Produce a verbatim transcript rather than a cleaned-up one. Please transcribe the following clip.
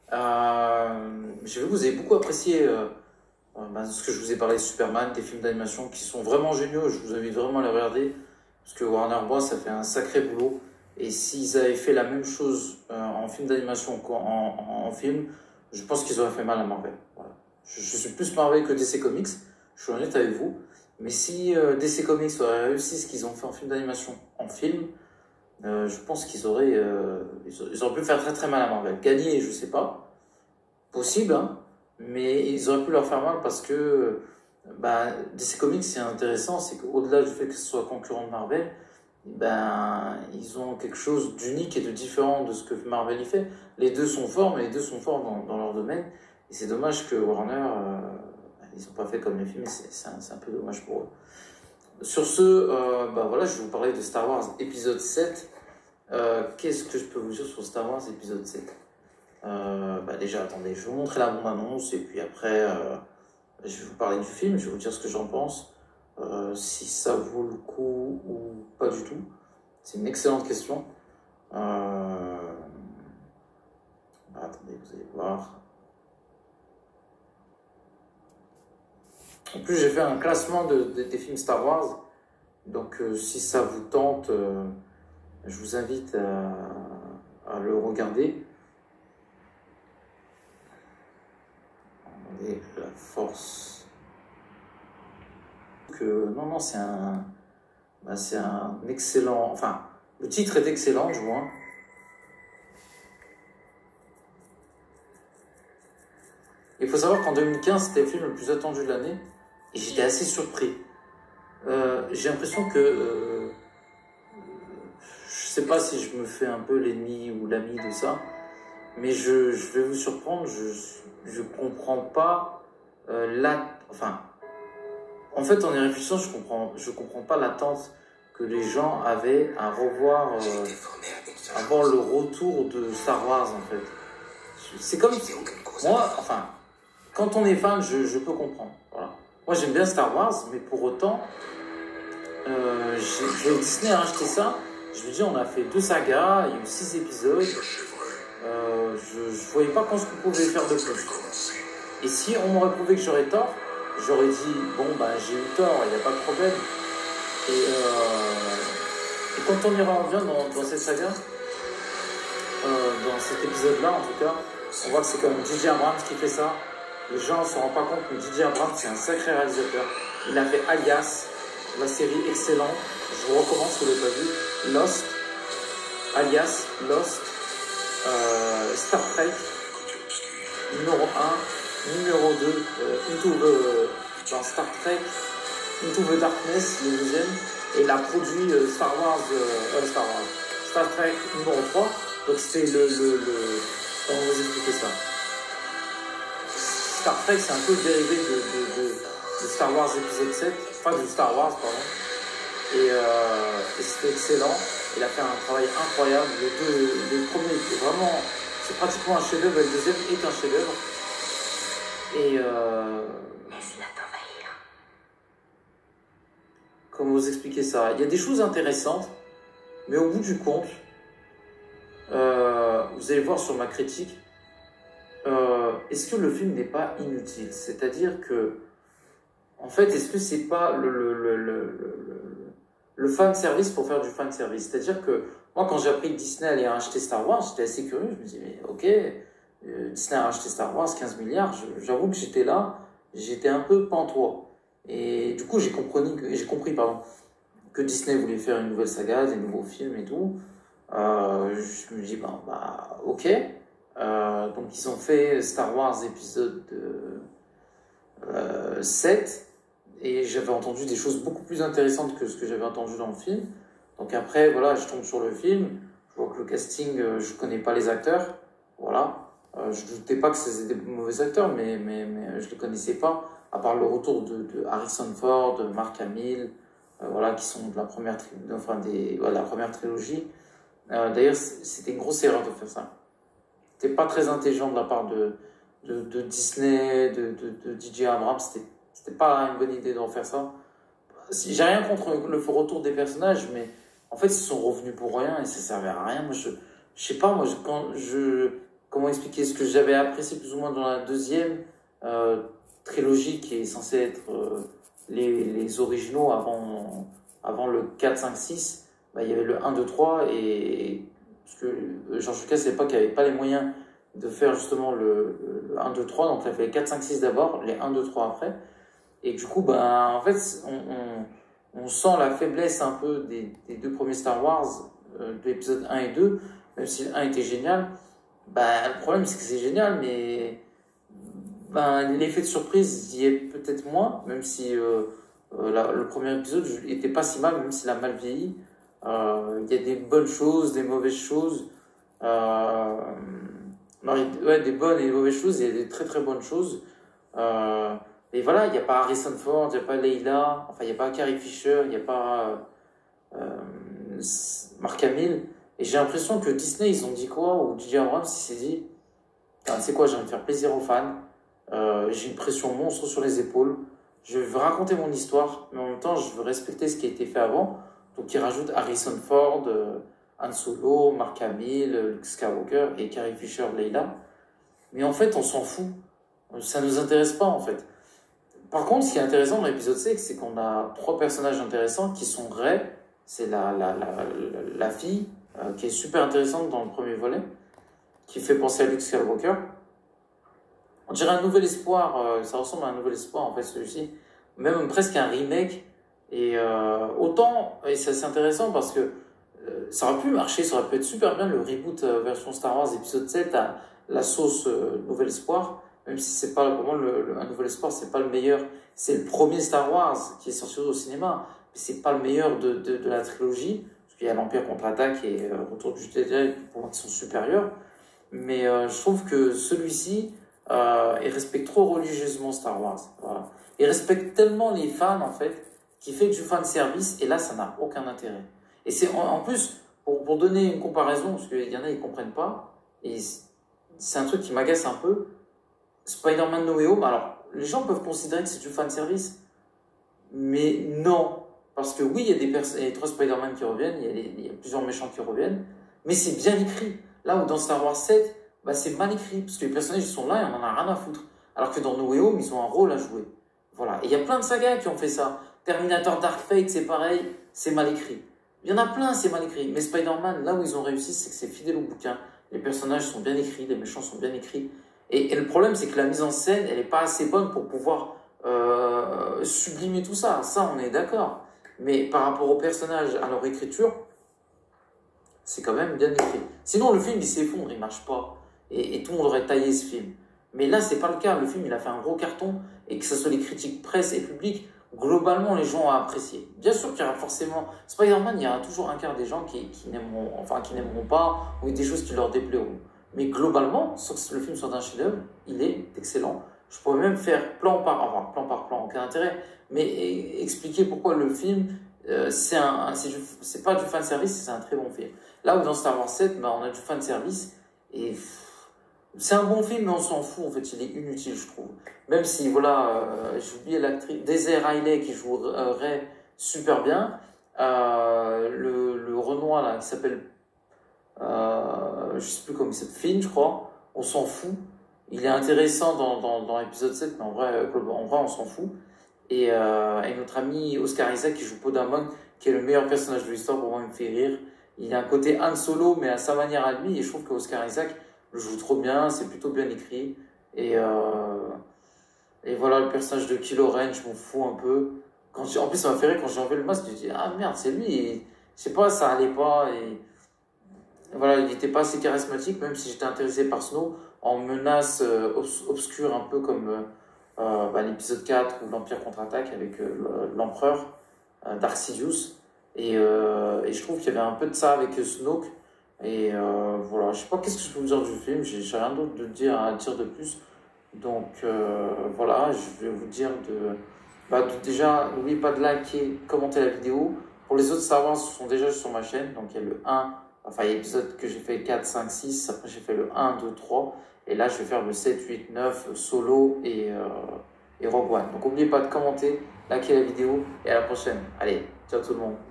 Euh, J'ai vu que vous avez beaucoup apprécié euh, euh, ben, ce que je vous ai parlé de Superman, des films d'animation qui sont vraiment géniaux. Je vous invite vraiment à les regarder parce que Warner Bros. Ça fait un sacré boulot. Et s'ils avaient fait la même chose euh, en film d'animation qu'en en, en film, je pense qu'ils auraient fait mal à Marvel. Voilà. Je, je suis plus Marvel que D C Comics, je suis honnête avec vous. Mais si euh, D C Comics aurait réussi ce qu'ils ont fait en film d'animation en film, euh, je pense qu'ils auraient, euh, ils auraient pu faire très très mal à Marvel. Gagner, je sais pas, possible, hein, mais ils auraient pu leur faire mal parce que bah, D C Comics, c'est intéressant, c'est qu'au-delà du fait que ce soit concurrent de Marvel, ben, ils ont quelque chose d'unique et de différent de ce que Marvel y fait. Les deux sont forts, mais les deux sont forts dans, dans leur domaine. Et c'est dommage que Warner, euh, ils n'ont pas fait comme les films, c'est un, un peu dommage pour eux. Sur ce, euh, bah voilà, je vais vous parler de Star Wars épisode sept. Euh, Qu'est-ce que je peux vous dire sur Star Wars épisode sept? euh, bah Déjà, attendez, je vais vous montrer la bande-annonce et puis après, euh, je vais vous parler du film, je vais vous dire ce que j'en pense. Euh, si ça vaut le coup ou pas du tout. C'est une excellente question. Euh... Attendez, vous allez voir. En plus, j'ai fait un classement de, de, des films Star Wars. Donc, euh, si ça vous tente, euh, je vous invite à, à le regarder. Attendez, la force. Que, non, non, c'est un, bah, c'est un excellent. Enfin, le titre est excellent, je vois. Il faut savoir qu'en deux mille quinze, c'était le film le plus attendu de l'année. Et j'étais assez surpris. Euh, j'ai l'impression que... Euh, je sais pas si je me fais un peu l'ennemi ou l'ami de ça. Mais je, je vais vous surprendre. Je, je comprends pas euh, la... Enfin... En fait, en y réfléchissant, je comprends, je comprends pas l'attente que les gens avaient à revoir... Euh, à voir le retour de Star Wars, en fait. C'est comme... Moi, enfin... Quand on est fan, je, je peux comprendre. Voilà. Moi, j'aime bien Star Wars, mais pour autant, euh, Disney a acheté ça. Je me dis, on a fait deux sagas, il y a eu six épisodes. Euh, je ne voyais pas quand ce qu'on pouvait faire de plus. Et si on m'aurait prouvé que j'aurais tort, j'aurais dit, bon, bah, j'ai eu tort, il n'y a pas de problème. Et, euh, et quand on ira en bien dans, dans cette saga, euh, dans cet épisode-là, en tout cas, on voit que c'est quand même J J Abrams qui fait ça. Les gens ne se rendent pas compte, mais J J Abrams, c'est un sacré réalisateur. Il a fait Alias, la série excellente. Je vous recommande si vous ne l'avez pas vu. Lost, Alias, Lost, euh, Star Trek, numéro un, numéro deux, euh, Into the, dans Star Trek, Into the Darkness, le deuxième. Et il a produit euh, Star Wars, euh, Star Wars, Star Trek numéro trois. Donc c'était le, le, le... Comment vous expliquer ça? Star Trek, c'est un peu dérivé de, de, de, de Star Wars épisode sept, enfin de Star Wars, pardon. Et, euh, et c'était excellent. Il a fait un travail incroyable. Les deux, les premiers étaient vraiment, c'est pratiquement un chef-d'œuvre, et le deuxième est un chef-d'œuvre. Et euh, comment vous expliquer ça? Il y a des choses intéressantes, mais au bout du compte, euh, vous allez voir sur ma critique. Euh, est-ce que le film n'est pas inutile? C'est-à-dire que, en fait, est-ce que c'est pas le, le, le, le, le, le fan service pour faire du fan service? C'est-à-dire que, moi, quand j'ai appris que Disney allait racheter Star Wars, j'étais assez curieux. Je me disais, mais ok, euh, Disney a racheté Star Wars, quinze milliards. J'avoue que j'étais là, j'étais un peu pantois. Et du coup, j'ai compris, j'ai compris pardon, que Disney voulait faire une nouvelle saga, des nouveaux films et tout. Euh, je me dis, bah, bah ok. Euh, donc ils ont fait Star Wars épisode euh, sept et j'avais entendu des choses beaucoup plus intéressantes que ce que j'avais entendu dans le film. Donc après voilà, je tombe sur le film, je vois que le casting, euh, je connais pas les acteurs, voilà. Euh, je doutais pas que c'était des mauvais acteurs, mais, mais, mais je les connaissais pas, à part le retour de, de Harrison Ford, de Mark Hamill, euh, voilà, qui sont de la première, tri enfin des, ouais, la première trilogie. Euh, D'ailleurs, c'était une grosse erreur de faire ça. C'était pas très intelligent de la part de, de, de Disney, de, de, de J J Abrams. C'était pas une bonne idée d'en faire ça. J'ai rien contre le retour des personnages, mais en fait, ils sont revenus pour rien et ça servait à rien. Moi, je, je sais pas, moi, je, quand je, comment expliquer ce que j'avais apprécié plus ou moins dans la deuxième euh, trilogie qui est censée être euh, les, les originaux avant, avant le quatre, cinq, six. Bah, il y avait le un, deux, trois et parce que George Lucas à l'époque n'avait pas les moyens de faire justement le, le un, deux, trois, donc il a fait les quatre, cinq, six d'abord, les un, deux, trois après. Et du coup, ben, en fait, on, on, on sent la faiblesse un peu des, des deux premiers Star Wars, euh, de l'épisode un et deux, même si le un était génial. Ben, le problème, c'est que c'est génial, mais ben, l'effet de surprise y est peut-être moins, même si euh, euh, la, le premier épisode était pas si mal, même s'il a mal vieilli. Euh, il y a des bonnes choses, des mauvaises choses. Euh, non, il, ouais, des bonnes et des mauvaises choses, il y a des très très bonnes choses. Euh, et voilà, il n'y a pas Harrison Ford, il n'y a pas Leila, enfin, il n'y a pas Carrie Fisher, il n'y a pas euh, Mark Hamill. Et j'ai l'impression que Disney, ils ont dit quoi, ou J J Abrams, il s'est dit, c'est quoi, j'ai envie de faire plaisir aux fans, euh, j'ai une pression monstre sur les épaules, je veux raconter mon histoire, mais en même temps, je veux respecter ce qui a été fait avant. Donc, ils rajoutent Harrison Ford, euh, Han Solo, Mark Hamill, Luke Skywalker et Carrie Fisher, Leila. Mais en fait, on s'en fout. Ça ne nous intéresse pas, en fait. Par contre, ce qui est intéressant dans l'épisode six, c'est qu'on a trois personnages intéressants qui sont Rey, c'est la, la, la, la, la fille, euh, qui est super intéressante dans le premier volet, qui fait penser à Luke Skywalker. On dirait un nouvel espoir, euh, ça ressemble à un nouvel espoir, en fait, celui-ci. Même presque un remake. Et euh, autant, et c'est assez intéressant parce que euh, ça aurait pu marcher, ça aurait pu être super bien le reboot euh, version Star Wars épisode sept à la sauce euh, Nouvel Espoir, même si c'est pas, pour moi, le, le, un Nouvel Espoir, c'est pas le meilleur. C'est le premier Star Wars qui est sorti au cinéma, mais c'est pas le meilleur de, de, de la trilogie, parce qu'il y a l'Empire contre-attaque et euh, Retour du Jedi, pour moi, qui sont supérieurs. Mais euh, je trouve que celui-ci, euh, il respecte trop religieusement Star Wars. Voilà. Il respecte tellement les fans, en fait, qui fait du fan service, et là, ça n'a aucun intérêt. Et c'est en, en plus, pour, pour donner une comparaison, parce qu'il y en a, ils comprennent pas, et c'est un truc qui m'agace un peu, Spider-Man No Way Home, alors, les gens peuvent considérer que c'est du fan service, mais non, parce que oui, il y a des personnes, il y a trois Spider-Man qui reviennent, il y, a les, il y a plusieurs méchants qui reviennent, mais c'est bien écrit. Là où dans Star Wars sept, bah, c'est mal écrit, parce que les personnages ils sont là et on en a rien à foutre. Alors que dans No Way Home, ils ont un rôle à jouer. Voilà. Et il y a plein de sagas qui ont fait ça. Terminator Dark Fate, c'est pareil, c'est mal écrit. Il y en a plein, c'est mal écrit. Mais Spider-Man, là où ils ont réussi, c'est que c'est fidèle au bouquin. Les personnages sont bien écrits, les méchants sont bien écrits. Et, et le problème, c'est que la mise en scène, elle n'est pas assez bonne pour pouvoir euh, sublimer tout ça. Ça, on est d'accord. Mais par rapport aux personnages, à leur écriture, c'est quand même bien écrit. Sinon, le film, il s'effondre, il marche pas. Et, et tout le monde aurait taillé ce film. Mais là, c'est pas le cas. Le film, il a fait un gros carton. Et que ce soit les critiques presse et public, globalement, les gens ont apprécié. Bien sûr qu'il y aura forcément... Spider-Man, il y aura toujours un quart des gens qui, qui n'aimeront enfin, qui n'aimeront pas, ou des choses qui leur déplairont. Mais globalement, sans que le film soit un chef-d'œuvre, il est excellent. Je pourrais même faire plan par... Enfin, plan par plan, aucun intérêt. Mais expliquer pourquoi le film... Euh, c'est un, c'est, du, c'est pas du fan service, c'est un très bon film. Là où dans Star Wars sept, bah, on a du fan service et pff, c'est un bon film, mais on s'en fout en fait, il est inutile, je trouve. Même si, voilà, euh, j'ai oublié l'actrice Daisy Ridley qui jouerait super bien, euh, le, le Renoir là qui s'appelle, euh, je sais plus comment il s'appelle, Finn, je crois, on s'en fout. Il est intéressant dans, dans, dans l'épisode sept, mais en vrai, en vrai on s'en fout. Et, euh, et notre ami Oscar Isaac qui joue Poe Dameron, qui est le meilleur personnage de l'histoire, pour moi il me fait rire. Il a un côté Han Solo mais à sa manière à lui, et je trouve que Oscar Isaac le joue trop bien, c'est plutôt bien écrit. Et, euh, et voilà, le personnage de Kylo Ren, je m'en fous un peu. Quand j'ai, en plus ça m'a fait rire quand j'ai enlevé le masque, je me dis ah merde c'est lui, et, je sais pas, ça allait pas, et, et voilà, il était pas assez charismatique, même si j'étais intéressé par Snow, en menace euh, obs- obscure un peu comme... Euh, Euh, bah, l'épisode quatre où l'Empire contre-attaque avec euh, l'empereur euh, Darth Sidious et, euh, et je trouve qu'il y avait un peu de ça avec Snoke et euh, voilà, je sais pas qu'est-ce que je peux vous dire du film, j'ai, j'ai rien d'autre de dire à dire de plus, donc euh, voilà, je vais vous dire de, bah, de déjà n'oubliez pas de liker, commenter la vidéo. Pour les autres Star Wars, ils sont déjà sur ma chaîne, donc il y a le un, enfin il y a l'épisode que j'ai fait quatre, cinq, six, après j'ai fait le un, deux, trois. Et là, je vais faire le sept, huit, neuf, Solo et, euh, et Rogue One. Donc, n'oubliez pas de commenter, liker la vidéo et à la prochaine. Allez, ciao tout le monde.